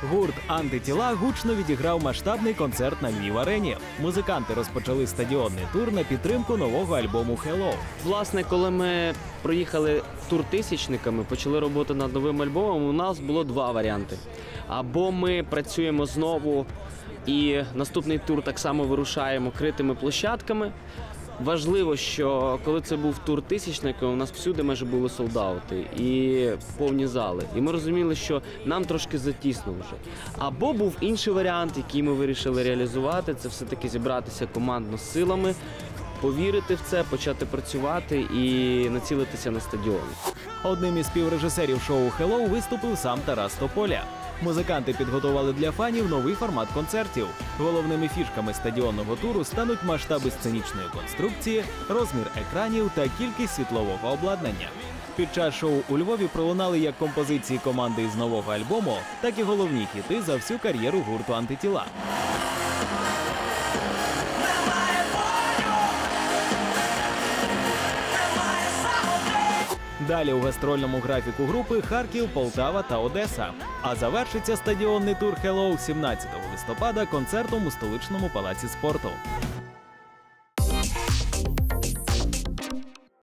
Гурт «Антитіла» гучно відіграв масштабний концерт на Львів-арені. Музиканти розпочали стадіонний тур на підтримку нового альбому «Hello». Власне, коли ми проїхали тур тисячниками, почали роботу над новим альбомом, у нас було два варіанти. Або ми працюємо знову і наступний тур так само вирушаємо критими площадками. Важливо, що коли це був тур тисячника, у нас всюди майже були солдаути і повні зали. І ми розуміли, що нам трошки затісно вже. Або був інший варіант, який ми вирішили реалізувати, це все-таки зібратися командно з силами, повірити в це, почати працювати і націлитися на стадіон. Одним із співрежисерів шоу «Hello» виступив сам Тарас Тополя. Музиканти підготували для фанів новий формат концертів. Головними фішками стадіонного туру стануть масштаби сценічної конструкції, розмір екранів та кількість світлового обладнання. Під час шоу у Львові пролунали як композиції команди із нового альбому, так і головні хіти за всю кар'єру гурту «Антитіла». Далі у гастрольному графіку групи Харків, Полтава та Одеса. А завершиться стадіонний тур «Hello» 17 листопада концертом у столичному палаці спорту.